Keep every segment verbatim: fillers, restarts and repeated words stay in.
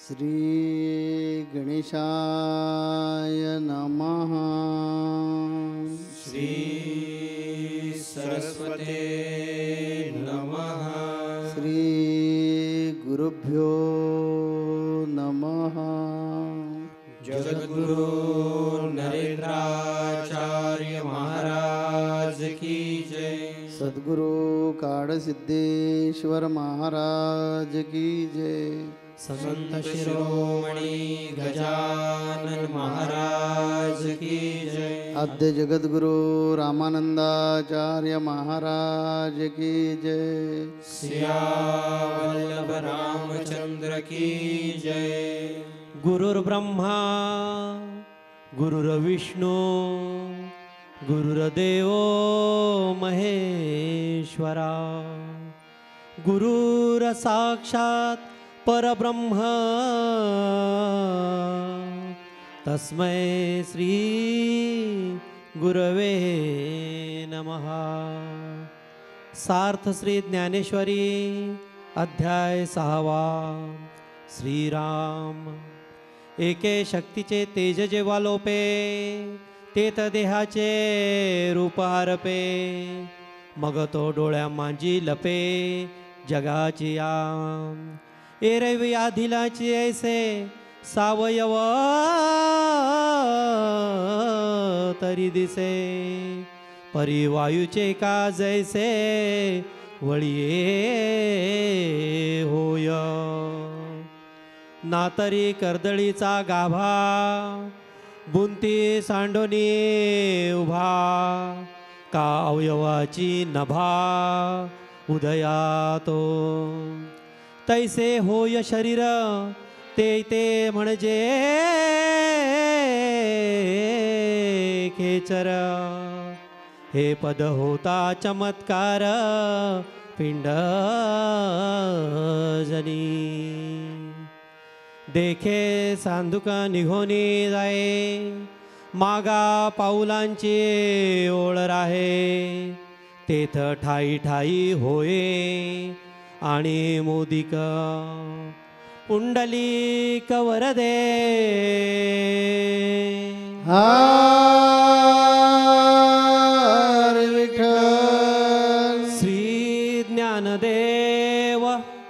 श्री गणेशाय नमः। श्री सरस्वते नमः। श्री गुरुभ्यो नमः। जगद्गुरु नरेंद्राचार्य महाराज की जय। सद्गुरु काळसिद्धेश्वर महाराज की जय। संत शिरोमणी गजानन महाराज की जय। आद्य जगद्गुरु रामानंदाचार्य महाराज की जय। सियावल्लभ रामचंद्र की जय। गुरुर्ब्रह्मा गुरुर्विष्णू गुरुर्देव महेश्वरा गुरुर्साक्षात् परब्रह्म तस्मै श्री गुरवे नमः। सार्थ श्री ज्ञानेश्वरी अध्याय सहावा। श्रीराम एके शक्तीचे तेज जेव्हा लोपे तेत देहाचे रूप हरपे मग तो डोळ्या मांजी लपे जगाची आम एरवी आधिलाची ऐसे सावयव तरी दिसे परिवायूचे का जैसे वळिये होय ना तरी कर्दळीचा गाभा बुंती सांडोनी उभा का अवयवाची नभा उदयातो तैसे होय शरीर ते ते म्हणजे खेचर हे पद होता चमत्कार पिंड जनी देखे सांदुका निघोनी जाये मागा पाऊलांची ओळ राहे तेथ ठाई ठाई होये आणि मोदिक पुंडलिक वरदे हरे विठ्ठल। श्री ज्ञानदेव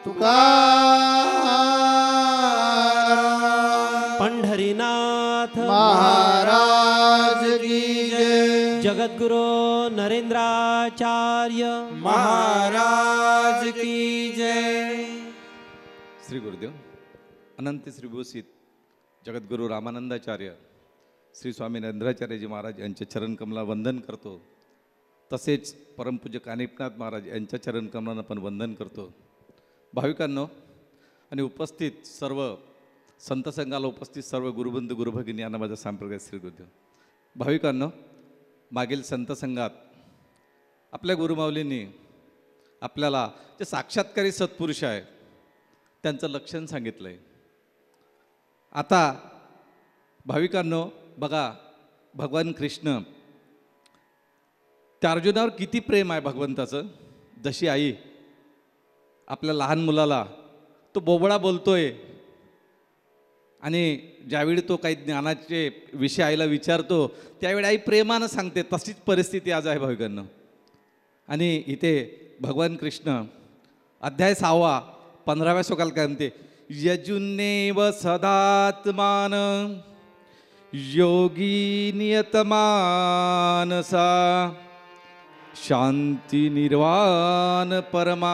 तुकाराम पंढरीनाथ महाराज की जय। जगद्गुरु नरेंद्राचार्य महाराज की जय। श्री गुरुदेव अनंत श्रीभूषित जगद्गुरु रामानंदाचार्य श्री स्वामी नरेंद्राचार्यजी महाराज यांचे चरणकमला वंदन करतो। तसेच परमपूज्य कानिपनाथ महाराज यांच्या चरणकमलांना पण वंदन करतो। भाविकांनो आणि उपस्थित सर्व संत संघाला उपस्थित सर्व गुरुबंधू गुरुभगिनी यांना माझा सांप्रदायिक श्री गुरुदेव। भाविकांनो मागील संत संघात आपल्या गुरुमाऊलींनी आपल्याला जे साक्षात्कारी सत्पुरुष आहे त्यांचं लक्षण सांगितलं आहे। आता भाविकांनो बघा भगवान कृष्ण त्या अर्जुनावर किती प्रेम आहे भगवंताचं। जशी आई आपल्या लहान मुलाला तो बोबडा बोलतोय आणि ज्यावेळी तो काही ज्ञानाचे विषय आईला विचारतो त्यावेळी आई प्रेमानं सांगते, तशीच परिस्थिती आज आहे भाविकांनो। आणि इथे भगवान कृष्ण अध्याय सहावा पंधराव्या श्लोकाला काय म्हणते, यजुन्नेव सदात्मान योगी नियतमानसा शांती निर्वाण परमा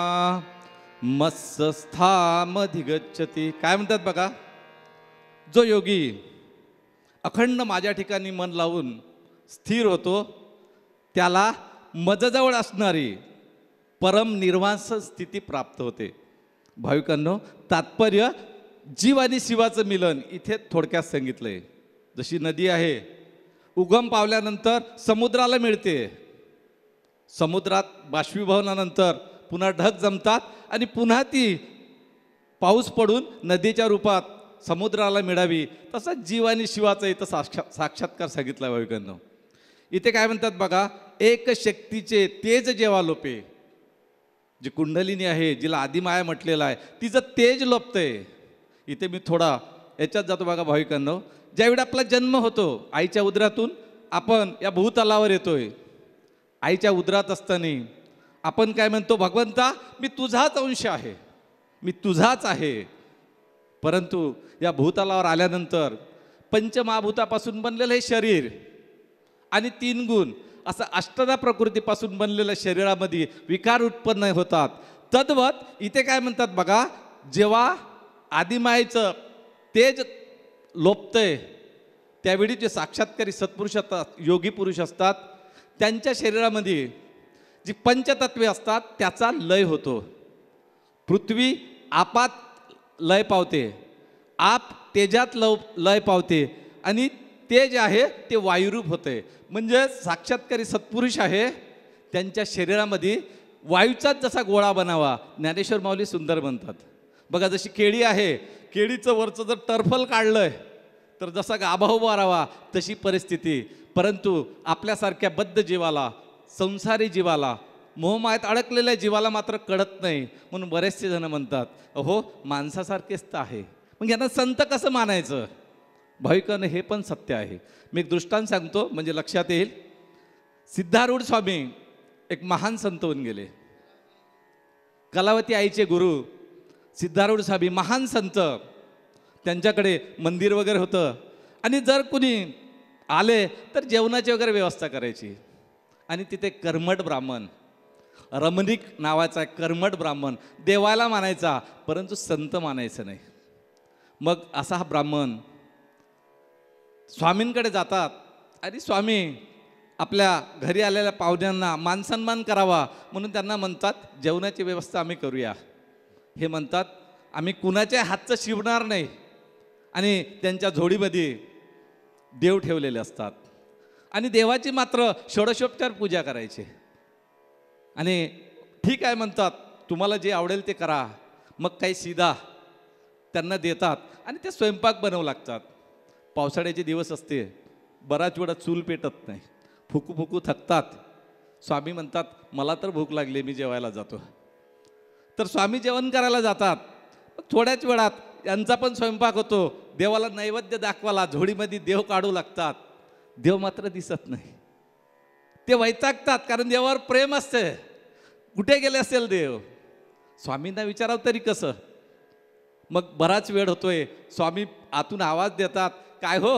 मत्स्थामधिगच्छति। काय म्हणतात बघा, जो योगी अखंड माझ्या ठिकाणी मन लावून स्थिर होतो त्याला मजजवळ असणारी परम निर्वाण स्थिती प्राप्त होते। भाविकांनो तात्पर्य जीव आणि शिवाचं मिलन इथे थोडक्यात सांगितलं आहे। जशी नदी आहे उगम पावल्यानंतर समुद्राला मिळते, समुद्रात बाष्पीभवनानंतर पुन्हा ढग जमतात आणि पुन्हा ती पाऊस पडून नदीच्या रूपात समुद्राला मिळावी, तसा जीव आणि शिवाचा इथं साक्षा साक्षात्कार सांगितला भाविकांनो। इथे काय म्हणतात बघा, एक शक्तीचे तेज जेव्हा लोपे, जी कुंडलिनी आहे जिला आदिमाया म्हटलेलं आहे तिचं तेज लोपतंय, इथे मी थोडा याच्यात जातो बघा भाविकांनो. ज्यावेळी आपला जन्म होतो आईच्या उदरातून आपण या भूतलावर येतोय. आईच्या उदरात असताना आपण काय म्हणतो, भगवंता मी तुझाच अंश आहे, मी तुझाच आहे. परंतु या भूतलावर आल्यानंतर पंचमहाभूतापासून बनलेलं हे शरीर आणि तीन गुण असं अष्टधा प्रकृतीपासून बनलेल्या शरीरामध्ये विकार उत्पन्न होतात. तद्वत इथे काय म्हणतात बघा, जेव्हा आदिमायेचं तेज लोपतंय त्यावेळी जे साक्षात्कारी सत्पुरुष असतात, योगी पुरुष असतात, त्यांच्या शरीरामध्ये जी पंचतत्वे असतात त्याचा लय होतो. पृथ्वी आपात लय पावते, आप तेजात लव लय पावते आणि ते जे आहे ते वायुरूप होते. म्हणजे साक्षात्कारी सत्पुरुष आहे त्यांच्या शरीरामध्ये वायूचाच जसा गोळा बनावा, ज्ञानेश्वर माऊली सुंदर म्हणतात बघा. जशी केळी आहे, केळीचं वरचं जर टर्फल काढलंय तर जसा गाभा उभा राहावा तशी परिस्थिती. परंतु आपल्यासारख्या बद्ध जीवाला, संसारी जीवाला, मोहमायात अडकलेल्या जीवाला मात्र कळत नाही. म्हणून बरेचसे जण म्हणतात अहो माणसासारखेच तर आहे, मग यांना संत कसं मानायचं. भाविकांनो हे पण सत्य आहे. मी एक दृष्टांत सांगतो म्हणजे लक्षात येईल. सिद्धारूढ स्वामी एक महान संत होऊन गेले. कलावती आईचे गुरु सिद्धारूढ स्वामी महान संत. त्यांच्याकडे मंदिर वगैरे होतं आणि जर कुणी आले तर जेवणाची वगैरे व्यवस्था करायची. आणि तिथे कर्मठ ब्राह्मण, रमणीक नावाचा कर्मठ ब्राह्मण देवाला मानायचा परंतु संत मानायचं नाही. मग असा हा ब्राह्मण स्वामींकडे जातात आणि स्वामी आपल्या घरी आलेल्या पाहुण्यांना मानसन्मान करावा म्हणून त्यांना म्हणतात जेवणाची व्यवस्था आम्ही करूया. हे म्हणतात आम्ही कुणाच्या हातचं शिवणार नाही. आणि त्यांच्या झोडीमध्ये देव ठेवलेले असतात आणि देवाची मात्र षोडशोपचार पूजा करायची. आणि ठीक आहे म्हणतात, तुम्हाला जे आवडेल ते करा. मग काही सीधा त्यांना देतात आणि ते स्वयंपाक बनवू लागतात. पावसाळ्याचे दिवस असते, बराच वेळा चूल पेटत नाही, फुकू फुकू थकतात. स्वामी म्हणतात मला तर भूक लागली, मी जेवायला जातो. तर स्वामी जेवण करायला जातात. थोड्याच वेळात यांचा पण स्वयंपाक होतो. देवाला नैवेद्य दाखवायला झोडीमध्ये देव काढू लागतात. देव मात्र दिसत नाही. ते वैतागतात कारण देवावर प्रेम असते. कुठे गेले असेल देव. स्वामींना विचारावं तरी कसं. मग बराच वेळ होतोय. स्वामी आतून आवाज देतात, काय हो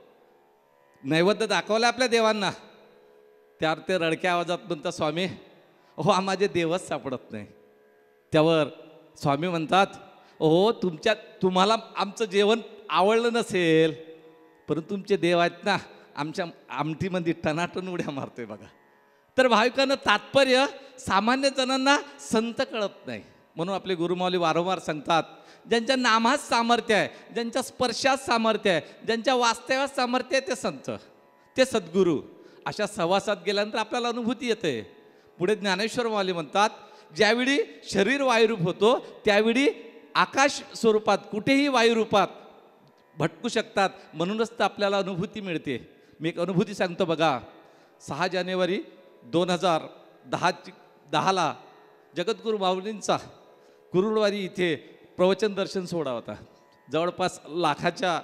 नैवेद्य दाखवलं आपल्या देवांना. त्यावर ते रडक्या आवाजात म्हणतात स्वामी हो माझे देवच सापडत नाही. त्यावर स्वामी म्हणतात हो तुमच्या तुम्हाला आमचं जेवण आवडलं नसेल परंतु तुमचे देव आहेत ना आमच्या आमटीमध्ये टनाटन उड्या मारतोय बघा. तर भाविकांना तात्पर्य सामान्य जणांना संत कळत नाही. म्हणून आपले गुरुमाऊली वारंवार सांगतात ज्यांच्या नामात सामर्थ्य आहे, ज्यांच्या स्पर्शात सामर्थ्य आहे, ज्यांच्या वास्तव्यात सामर्थ्य आहे ते संत, ते सद्गुरू. अशा सहवासात गेल्यानंतर आपल्याला अनुभूती येते. पुढे ज्ञानेश्वर माऊली म्हणतात ज्यावेळी शरीर वायुरूप होतो त्यावेळी आकाश स्वरूपात कुठेही वायुरूपात भटकू शकतात. म्हणूनच तर आपल्याला अनुभूती मिळते. मी एक अनुभूती सांगतो बघा. सहा जानेवारी दोन हजार दहाची दहाला जगद्गुरू माऊलींचा कुरुडवारी इथे प्रवचन दर्शन सोहळा होता. जवळपास लाखाच्या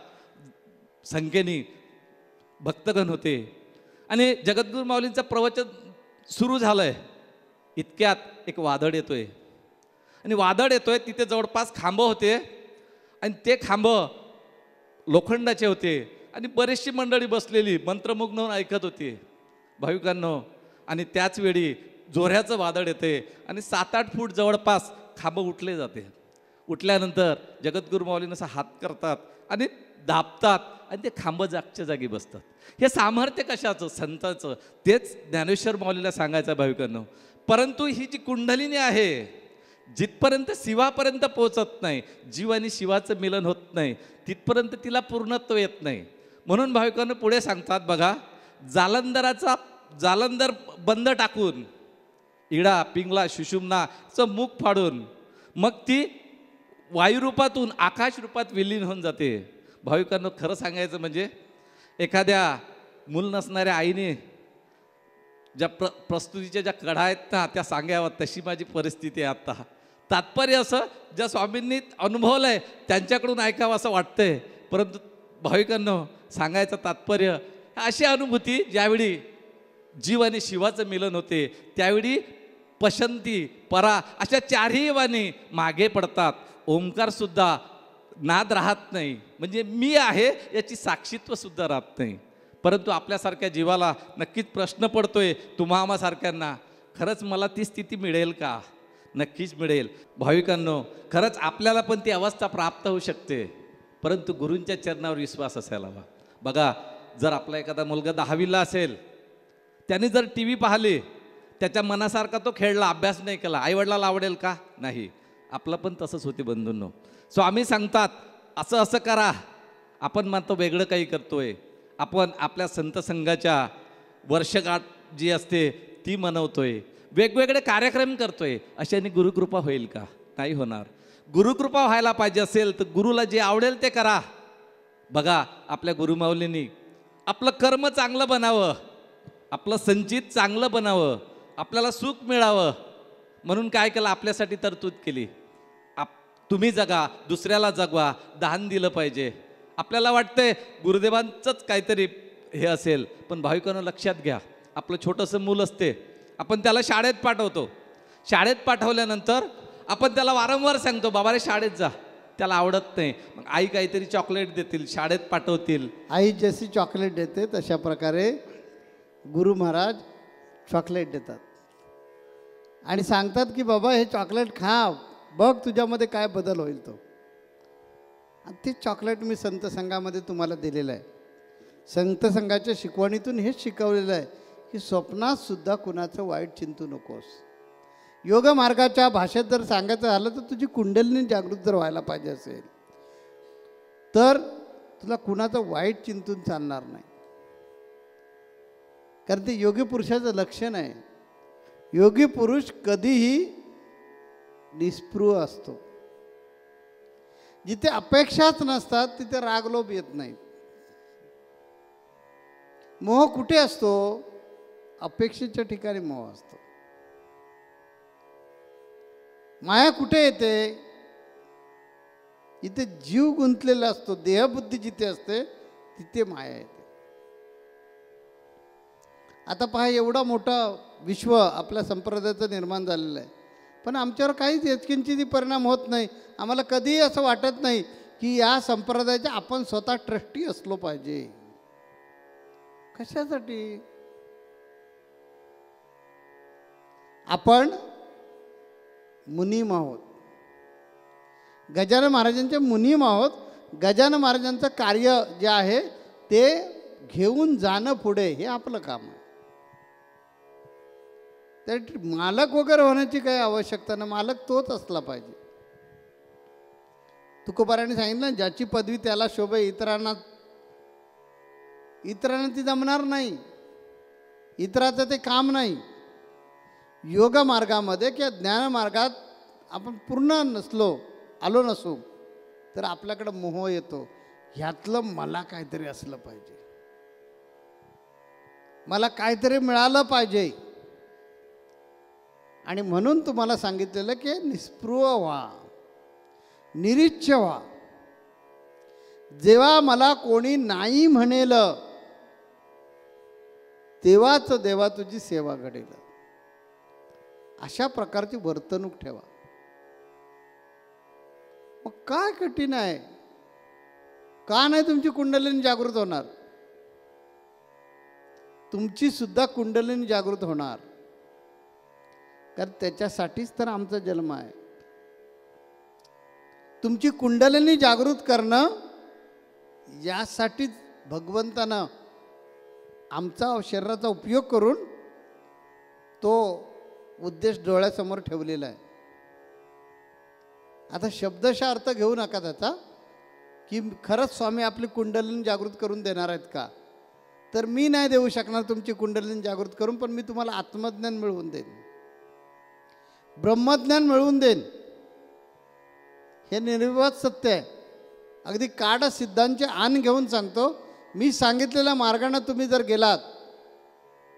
संख्येने भक्तगण होते आणि जगद्गुरू माऊलींचं प्रवचन सुरू झालं आहे इतक्यात एक वादळ येतोय आणि वादळ येतोय तिथे जवळपास खांबं होते आणि ते खांबं लोखंडाचे होते आणि बरीचशी मंडळी बसलेली मंत्रमुग्ध होऊन ऐकत होती भाविकांनो. आणि त्याच वेळी जोऱ्याचं वादळ येते आणि सात आठ फूट जवळपास खांबं उठले जाते. उठल्यानंतर जगद्गुरू माऊलींना असा हात करतात आणि दाबतात आणि ते खांबं जागच्या जागी बसतात. हे सामर्थ्य कशाचं? संताचं. तेच ज्ञानेश्वर माऊलीला सांगायचं भाविकांनो. परंतु ही जी कुंडलिनी आहे जिथपर्यंत शिवापर्यंत पोहोचत नाही, जीव आणि शिवाचं मिलन होत नाही, तिथपर्यंत तिला पूर्णत्व येत नाही. म्हणून भाविकांनो पुढे सांगतात बघा, जालंधराचा जालंधर बंद टाकून इडा पिंगला सुषुम्नाचं मुख फाडून मग ती वायुरूपातून आकाश रूपात विलीन होऊन जाते. भाविकांनो खरं सांगायचं म्हणजे एखाद्या मूल नसणाऱ्या आईने ज्या प्र प्रस्तुतीच्या ज्या कढा आहेत ना त्या सांगाव्यात तशी माझी परिस्थिती आहे आत्ता. तात्पर्य असं ज्या स्वामींनी अनुभवलं आहे त्यांच्याकडून ऐकावं असं वाटतंय. परंतु भाविकांनो, सांगायचं तात्पर्य अशी अनुभूती ज्यावेळी जीव आणि शिवाचं मिलन होते त्यावेळी पशंती परा अशा चारही वाणी मागे पडतात. ओंकारसुद्धा नाद राहत नाही, म्हणजे मी आहे याची साक्षीत्वसुद्धा राहत नाही. परंतु आपल्यासारख्या जीवाला नक्कीच प्रश्न पडतोय, तुम्हा आम्हासारख्यांना, खरंच मला ती स्थिती मिळेल का? नक्कीच मिळेल. भाविकांनो, खरंच आपल्याला पण ती अवस्था प्राप्त होऊ शकते, परंतु गुरूंच्या चरणावर विश्वास असायला हवा. बघा, जर आपला एखादा मुलगा दहावीला असेल, त्याने जर टी व्ही पाहिली, त्याच्या मनासारखा तो खेळला, अभ्यास नाही केला, आईवडिलाला आवडेल का? नाही. आपलं पण तसंच होते बंधूंनो. स्वामी सांगतात असं असं करा, आपण मात्र वेगळं काही करतोय. आपण आपल्या संत संघाच्या वर्षगाठ जी असते ती मनवतोय, वेगवेगळे कार्यक्रम करतोय. अशाने गुरुकृपा होईल का? नाही होणार. गुरुकृपा व्हायला पाहिजे असेल तर गुरुला जे आवडेल ते करा. बघा, आपल्या गुरुमाऊलींनी आपलं कर्म चांगलं बनावं, आपलं संचित चांगलं बनावं, आपल्याला सुख मिळावं म्हणून काय केलं? आपल्यासाठी तरतूद केली. आप तुम्ही जगा, दुसऱ्याला जगवा, दान दिलं पाहिजे. आपल्याला वाटतंय गुरुदेवांचंच काहीतरी हे असेल, पण भाविकांनो लक्षात घ्या, आपलं छोटंसं मूल असते, आपण त्याला शाळेत पाठवतो. शाळेत पाठवल्यानंतर आपण त्याला वारंवार सांगतो, बाबा रे शाळेत जा. त्याला आवडत नाही, मग आई काहीतरी चॉकलेट देतील, शाळेत पाठवतील. आई जशी चॉकलेट देते तशा प्रकारे गुरु महाराज चॉकलेट देतात आणि सांगतात की बाबा हे चॉकलेट खा, बघ तुझ्यामध्ये काय बदल होईल तो. आणि ते चॉकलेट मी संत संघामध्ये तुम्हाला दिलेलं आहे. संत संघाच्या शिकवणीतून हेच शिकवलेलं आहे की स्वप्नात सुद्धा कुणाचं वाईट चिंतू नकोस. योग मार्गाच्या भाषेत जर सांगायचं झालं तर तुझी कुंडलिनी जागृत जर व्हायला पाहिजे असेल तर तुला कुणाचं वाईट चिंतून चालणार नाही, कारण ते योगी पुरुषाचं लक्षण आहे. योगी पुरुष कधीही निस्पृह असतो. जिथे अपेक्षाच नसतात तिथे रागलोभ येत नाही. मोह कुठे असतो? अपेक्षेच्या ठिकाणी मोह असतो. माया कुठे येते? इथे जीव गुंतलेला असतो, देहबुद्धी जिथे असते तिथे माया येते. आता पहा, एवढा मोठा विश्व आपल्या संप्रदायाचं निर्माण झालेलं आहे, पण आमच्यावर काहीच याचकिंचितही परिणाम होत नाही. आम्हाला कधीही असं वाटत नाही की या संप्रदायाचे आपण स्वतः ट्रस्टी असलो पाहिजे. कशासाठी? आपण मुनीम आहोत, गजानन महाराजांचे मुनीम आहोत. गजानन महाराजांचं कार्य जे आहे ते घेऊन जाणं पुढे, हे आपलं काम आहे. तर मालक वगैरे होण्याची काही आवश्यकता नाही, मालक तोच असला पाहिजे. तुकोबाराने सांगितलं, ज्याची पदवी त्याला शोभे, इतरांना इतरांना ती जमणार नाही, इतराचं ते काम नाही. योग मार्गामध्ये किंवा ज्ञानमार्गात आपण पूर्ण नसलो, आलो नसू तर आपल्याकडं मोह येतो. ह्यातलं मला काहीतरी असलं पाहिजे, मला काहीतरी मिळालं पाहिजे. आणि म्हणून तुम्हाला सांगितलेलं की निस्पृह व्हा, निरीच्छ व्हा. जेव्हा मला कोणी नाही म्हणेल तेव्हाच देवा तुझी सेवा घडेल. अशा प्रकारची वर्तणूक ठेवा. मग काय कठीण आहे? का नाही तुमची कुंडलिनी जागृत होणार? तुमची सुद्धा कुंडलिनी जागृत होणार, कारण त्याच्यासाठीच तर आमचा जन्म आहे. तुमची कुंडलिनी जागृत करणं यासाठीच भगवंतानं आमचा शरीराचा उपयोग करून तो उद्देश डोळ्यासमोर ठेवलेला आहे. आता शब्दशः अर्थ घेऊ नका त्याचा की खरंच स्वामी आपली कुंडलिनी जागृत करून देणार आहेत का? तर मी नाही देऊ शकणार तुमची कुंडलिनी जागृत करून, पण मी तुम्हाला आत्मज्ञान मिळवून देईन, ब्रह्मज्ञान मिळवून देईन. हे निर्विवाद सत्य आहे. अगदी काड सिद्धांचे आण घेऊन सांगतो, मी सांगितलेल्या मार्गाने तुम्ही जर गेलात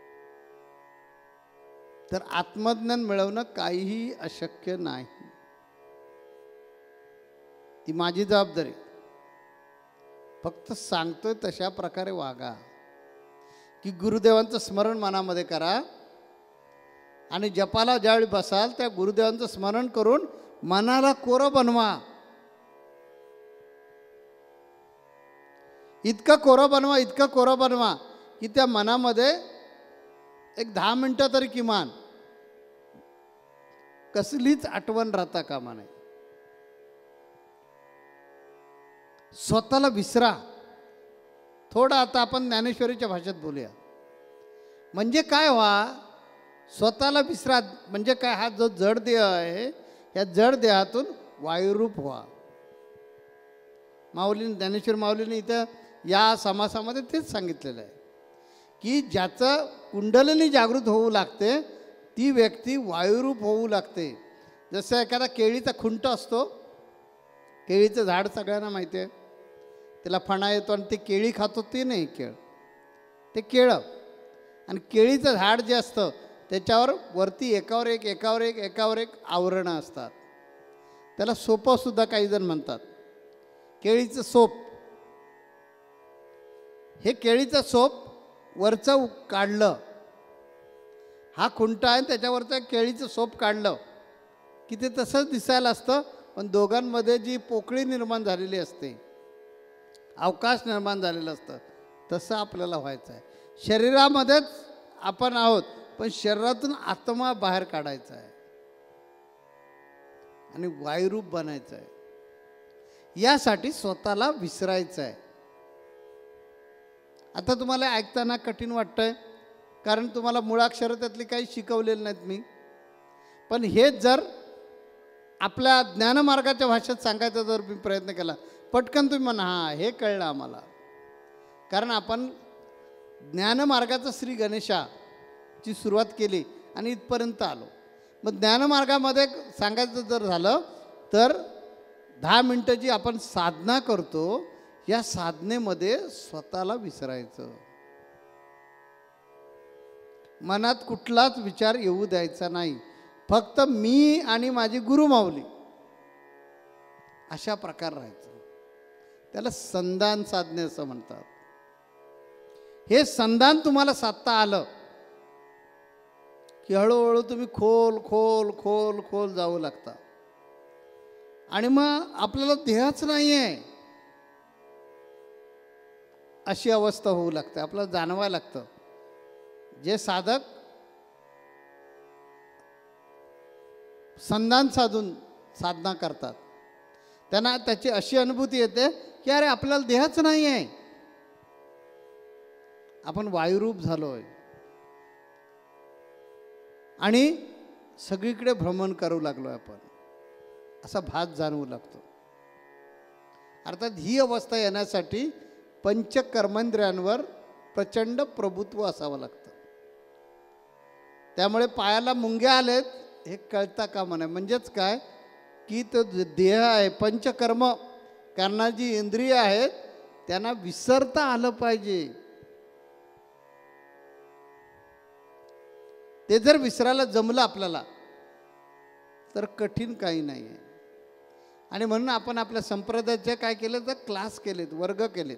तर आत्मज्ञान मिळवणं काहीही अशक्य नाही. ती माझी जबाबदारी. फक्त सांगतोय तशा प्रकारे वागा की गुरुदेवांचं स्मरण मनामध्ये करा आणि जपाला ज्यावेळी बसाल त्या गुरुदेवांचं स्मरण करून मनाला कोरं बनवा. इतकं कोरं बनवा, इतकं कोरं बनवा की त्या मनामध्ये एक दहा मिनटं तरी किमान कसलीच आठवण राहता कामा नये. स्वतःला विसरा. थोडं आता आपण ज्ञानेश्वरीच्या भाषेत बोलूया. म्हणजे काय व्हा, स्वतःला विसरा. म्हणजे काय, हा जो जड देह आहे या जड देहातून वायुरूप व्हा. माऊलीने, ज्ञानेश्वर माऊलीने इथं या समासामध्ये तेच सांगितलेलं आहे की ज्याचं कुंडलिनी जागृत होऊ लागते ती व्यक्ती वायुरूप होऊ लागते. जसं एखादा केळीचा खुंट असतो, केळीचं झाड सगळ्यांना माहिती आहे, त्याला फणा येतो आणि ते केळी खातो, ते नाही केळ, ते केळं. आणि केळीचं झाड जे असतं त्याच्यावर वरती एकावर एक एकावर एक एकावर एक आवरणं असतात. त्याला सोपंसुद्धा काही जण म्हणतात, केळीचं सोप. हे केळीचं सोप वरचं काढलं, हा खुंटा आहे त्याच्यावरचं केळीचं सोप काढलं की ते तसंच दिसायला असतं. पण दोघांमध्ये जी पोकळी निर्माण झालेली असते, अवकाश निर्माण झालेलं असतं, तसं आपल्याला व्हायचं आहे. शरीरामध्येच आपण आहोत पण शरीरातून आत्मा बाहेर काढायचा आहे आणि वायुरूप बनायचं आहे. यासाठी स्वतःला विसरायचं आहे. आता तुम्हाला ऐकताना कठीण वाटतंय कारण तुम्हाला मुळाक्षरं त्यातली काही शिकवलेली नाहीत मी. पण हेच जर आपल्या ज्ञानमार्गाच्या भाषेत सांगायचा जर मी प्रयत्न केला, पटकन तुम्ही म्हणा हां हे कळलं आम्हाला. कारण आपण ज्ञानमार्गाचं श्री गणेशाची सुरुवात केली आणि इथपर्यंत आलो. मग ज्ञानमार्गामध्ये सांगायचं जर झालं तर दहा मिनटं जी आपण साधना करतो या साधनेमध्ये स्वतःला विसरायचं. मनात कुठलाच विचार येऊ द्यायचा नाही. फक्त मी आणि माझी गुरुमाऊली अशा प्रकार राहायचं. त्याला संधान साधने असं म्हणतात. हे संधान तुम्हाला साधता आलं की हळूहळू तुम्ही खोल खोल खोल खोल जाऊ लागता आणि मग आपल्याला देहच नाही आहे अशी अवस्था होऊ लागते. आपल्याला जाणवायला लागतं. जे साधक संधान साधून साधना करतात त्यांना त्याची अशी अनुभूती येते की अरे आपल्याला देहच नाही आहे, आपण वायुरूप झालोय आणि सगळीकडे भ्रमण करू लागलोय आपण, असा भास जाणवू लागतो. अर्थात ही अवस्था येण्यासाठी पंचकर्मेंद्रियांवर प्रचंड प्रभुत्व असावं लागतं. त्यामुळे पायाला मुंग्या आलेत हे कळता कामा नये. म्हणजेच काय की तो देह आहे, पंचकर्म करणारी जी इंद्रिय आहेत त्यांना विसरता आलं पाहिजे. ते जर विसरायला जमलं आपल्याला तर कठीण काही नाही आहे. आणि म्हणून आपण आपल्या संप्रदायाचे काय केलं तर क्लास केलेत, वर्ग केलेत.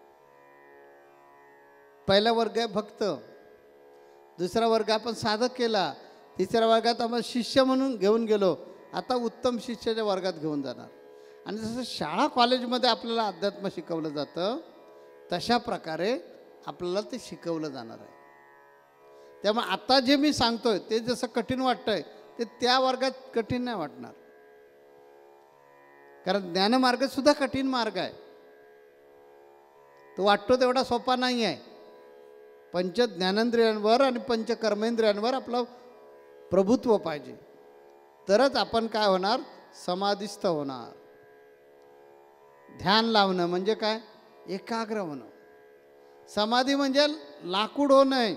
पहिला वर्ग आहे भक्त, दुसरा वर्ग आपण साधक केला, तिसऱ्या वर्गात आपण शिष्य म्हणून घेऊन गेलो, आता उत्तम शिष्याच्या वर्गात घेऊन जाणार. आणि जसं शाळा कॉलेजमध्ये आपल्याला अध्यात्म शिकवलं जातं तशा प्रकारे आपल्याला ते शिकवलं जाणार आहे. त्यामुळे आता जे मी सांगतोय ते जसं कठीण वाटतंय ते त्या वर्गात कठीण नाही वाटणार. कारण ज्ञानमार्ग सुद्धा कठीण मार्ग आहे, तो वाटतो तेवढा सोपा नाही आहे. पंच ज्ञानेंद्रियांवर आणि पंचकर्मेंद्रियांवर आपलं प्रभुत्व पाहिजे तरच आपण काय होणार, समाधिस्थ होणार. ध्यान लावणं म्हणजे काय, एकाग्र होणं. समाधी म्हणजे लाकूड होणे,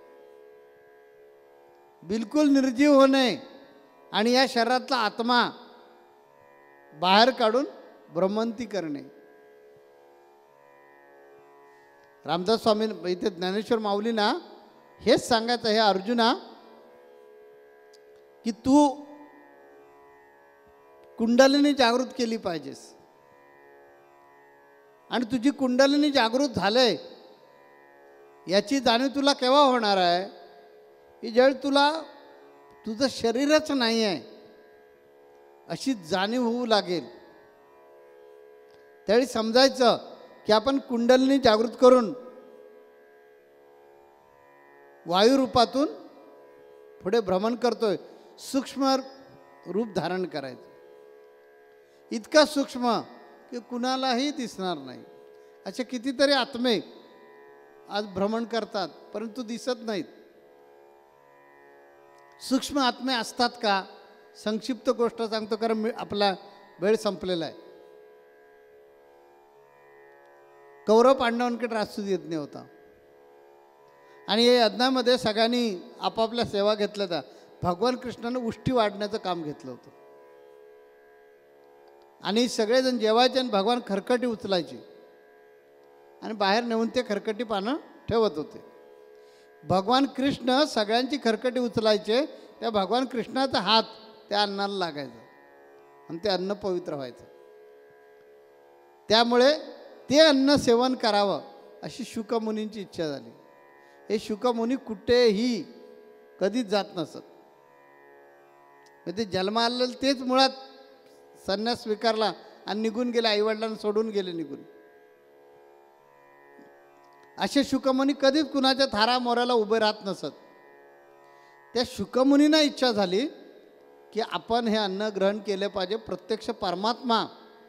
बिलकुल निर्जीव होणे आणि या शरीरातला आत्मा बाहेर काढून भ्रमंती करणे. रामदास स्वामी इथे ज्ञानेश्वर माऊलींना हेच सांगायचं आहे, अर्जुना की तू कुंडलिनी जागृत केली पाहिजेस. आणि तुझी कुंडलिनी जागृत झाले याची जाणीव तुला केव्हा होणार आहे की ज्यावेळी तुला तुझं शरीरच नाही आहे अशी जाणीव होऊ लागेल. त्यावेळी समजायचं की आपण कुंडलिनी जागृत करून वायुरूपातून पुढे भ्रमण करतोय. सूक्ष्म रूप धारण करायचं, इतका सूक्ष्म की कुणालाही दिसणार नाही. असे कितीतरी आत्मे आज भ्रमण करतात परंतु दिसत नाहीत. सूक्ष्म आत्मे असतात का? संक्षिप्त गोष्ट सांगतो कारण मी आपला वेळ संपलेला आहे. कौरव पांडवांकडे राजसूय होता आणि या यज्ञामध्ये सगळ्यांनी आपापल्या सेवा घेतल्या होत्या. भगवान कृष्णानं उष्टी वाढण्याचं काम घेतलं होतं आणि सगळेजण जेवायचे आणि भगवान खरकटी उचलायचे आणि बाहेर नेऊन ते खरकटी पानं ठेवत होते. भगवान कृष्ण सगळ्यांची खरकटी उचलायचे. त्या भगवान कृष्णाचा हात त्या अन्नाला लागायचा आणि ते अन्न पवित्र व्हायचं. त्यामुळे ते अन्न सेवन करावं अशी शुकमुनींची इच्छा झाली. हे शुकमुनी कुठेही कधीच जात नसत. ते जन्माला आलेलं तेच मुळात संन्यास स्वीकारला आणि निघून गेले, आईवडिलांना सोडून गेले निघून. असे शुकमुनी कधीच कुणाच्या थारा मोऱ्याला उभे राहत नसत. त्या शुकमुनींना इच्छा झाली की आपण हे अन्न ग्रहण केले पाहिजे. प्रत्यक्ष परमात्मा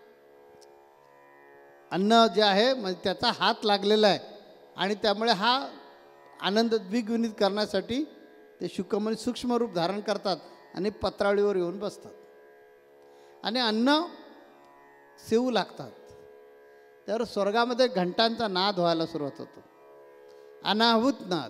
अन्न जे आहे म्हणजे त्याचा हात लागलेला आहे आणि त्यामुळे हा आनंद द्विगुणित करण्यासाठी ते शुकमुनी सूक्ष्म रूप धारण करतात आणि पत्रावळीवर येऊन बसतात आणि अन्न सेवू लागतात. तर स्वर्गामध्ये घंटांचा नाद व्हायला सुरुवात होतो, अनाहूत नाद.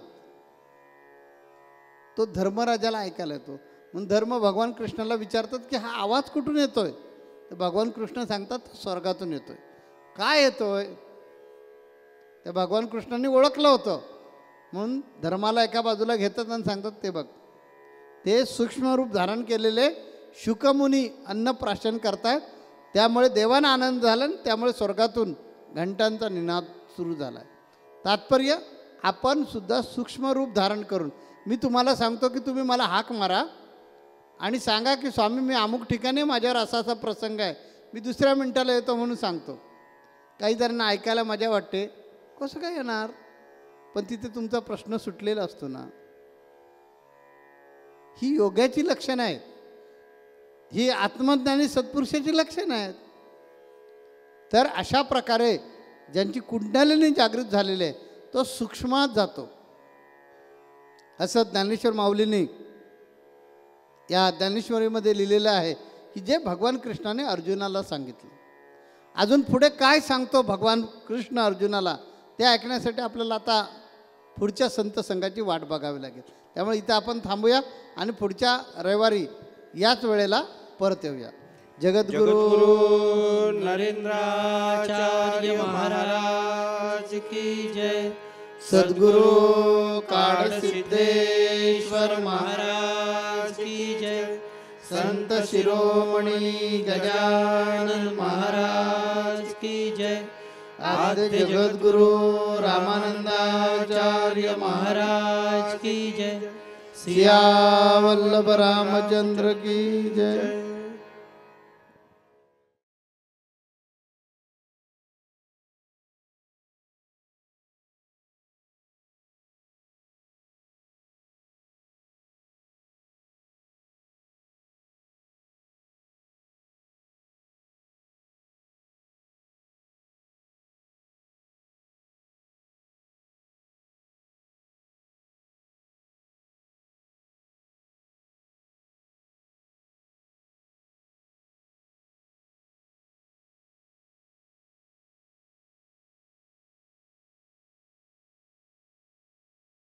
तो धर्मराजाला ऐकायला येतो. म्हणून धर्म भगवान कृष्णाला विचारतात की हा आवाज कुठून येतोय? तर भगवान कृष्ण सांगतात स्वर्गातून येतोय. काय येतोय? ते भगवान कृष्णांनी ओळखलं होतं म्हणून धर्माला एका बाजूला घेतात आणि सांगतात ते बघ ते सूक्ष्म रूप धारण केलेले शुकमुनी अन्न प्राशन करतायत. त्यामुळे देवांना आनंद झाला आणि त्यामुळे स्वर्गातून घंटांचा निनाद सुरू झाला आहे. तात्पर्य आपण सुद्धा सूक्ष्म रूप धारण करून, मी तुम्हाला सांगतो की तुम्ही मला हाक मारा आणि सांगा की स्वामी मी अमुक ठिकाणी माझ्यावर असा असा प्रसंग आहे, मी दुसऱ्या मिनिटाला येतो म्हणून सांगतो. काही जणांना ऐकायला मजा वाटते, कसं काय येणार? पण तिथे तुमचा प्रश्न सुटलेला असतो ना. ही योगाची लक्षणं आहेत, ही आत्मज्ञानी सत्पुरुषाची लक्षणं आहेत. तर अशा प्रकारे ज्यांची कुंडलिनी जागृत झालेली आहे तो सूक्ष्मात जातो. असं ज्ञानेश्वर माऊलींनी या ज्ञानेश्वरीमध्ये लिहिलेलं आहे की जे भगवान कृष्णाने अर्जुनाला सांगितलं. अजून पुढे काय सांगतो भगवान कृष्ण अर्जुनाला ते ऐकण्यासाठी आपल्याला आता पुढच्या संत संघाची वाट बघावी लागेल. त्यामुळे इथं आपण थांबूया आणि पुढच्या रविवारी याच वेळेला परत येऊया. जगद्गुरु नरेंद्राचार्य महाराज की जय. सद्गुरु काळसिद्धेश्वर महाराज की जय. संत शिरोमणी गजानन महाराज की जय. आद्य जगद्गुरु रामानंदाचार्य महाराज की जय. सिया वल्लभ रामचंद्र की जय.